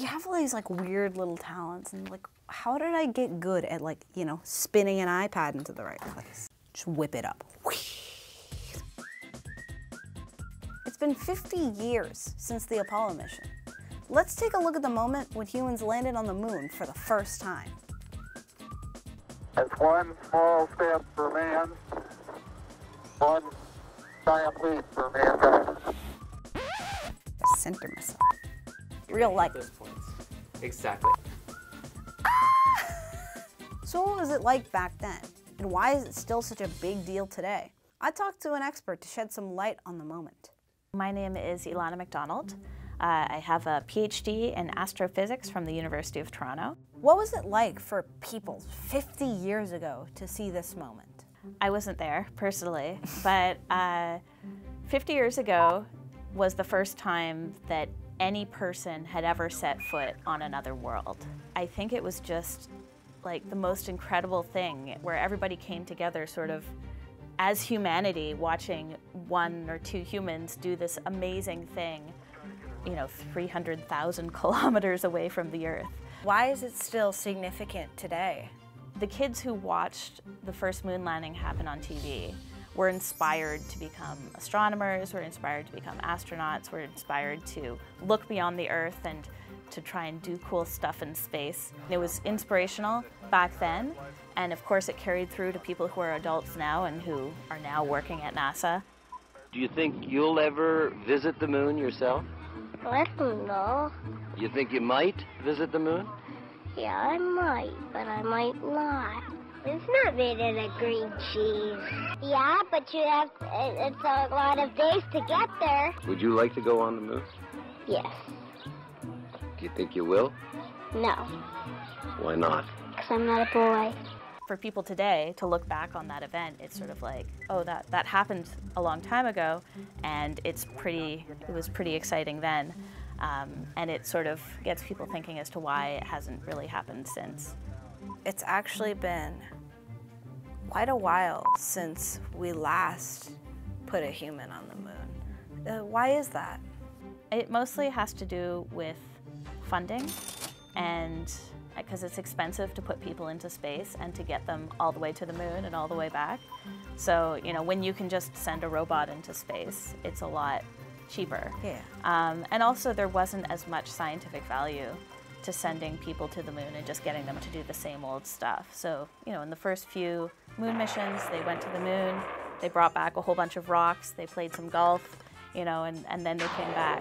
have all these like weird little talents, and like, how did I get good at like, you know, spinning an iPad into the right place? Just whip it up. It's been 50 years since the Apollo mission. Let's take a look at the moment when humans landed on the moon for the first time. That's one small step for man, one giant leap for mankind. Center myself. Real life. Exactly. So what was it like back then? And why is it still such a big deal today? I talked to an expert to shed some light on the moment. My name is Ilana McDonald. I have a PhD in astrophysics from the University of Toronto. What was it like for people 50 years ago to see this moment? I wasn't there personally, but 50 years ago was the first time that any person had ever set foot on another world. I think it was just like the most incredible thing where everybody came together sort of as humanity, watching 1 or 2 humans do this amazing thing, you know, 300,000 kilometers away from the Earth. Why is it still significant today? The kids who watched the first moon landing happen on TV were inspired to become astronomers, were inspired to become astronauts, were inspired to look beyond the Earth and to try and do cool stuff in space. It was inspirational back then, and of course it carried through to people who are adults now and who are now working at NASA. Do you think you'll ever visit the moon yourself? I don't know. You think you might visit the moon? Yeah, I might, but I might not. It's not made out of green cheese. Yeah, but it's a lot of days to get there. Would you like to go on the moon? Yes. Do you think you will? No. Why not? Because I'm not a boy. For people today to look back on that event, it's sort of like, oh, that happened a long time ago, and it was pretty exciting then. And it sort of gets people thinking as to why it hasn't really happened since. It's actually been quite a while since we last put a human on the moon. Why is that? It mostly has to do with funding, and because it's expensive to put people into space and to get them all the way to the moon and all the way back. So, you know, when you can just send a robot into space, it's a lot cheaper. Yeah. And also there wasn't as much scientific value to sending people to the moon and just getting them to do the same old stuff. So, you know, in the first few moon missions, they went to the moon, they brought back a whole bunch of rocks, they played some golf, you know, and then they came back.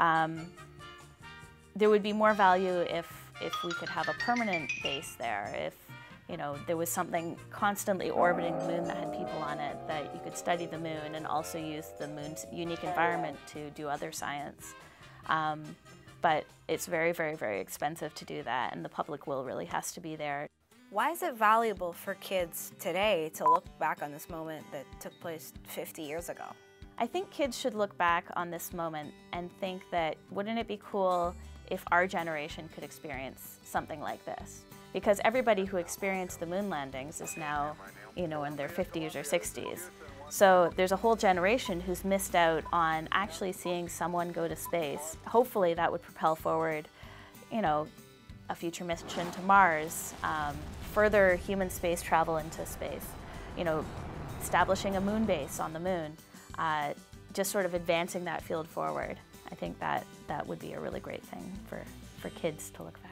There would be more value if we could have a permanent base there, if, you know, there was something constantly orbiting the moon that had people on it, that you could study the moon and also use the moon's unique environment to do other science. But it's very, very, very expensive to do that, and the public will really has to be there. Why is it valuable for kids today to look back on this moment that took place 50 years ago? I think kids should look back on this moment and think that, wouldn't it be cool if our generation could experience something like this? Because everybody who experienced the moon landings is now, you know, in their 50s or 60s. So there's a whole generation who's missed out on actually seeing someone go to space. Hopefully that would propel forward, you know, a future mission to Mars, further human space travel into space, you know, establishing a moon base on the moon, just sort of advancing that field forward. I think that would be a really great thing for kids to look back.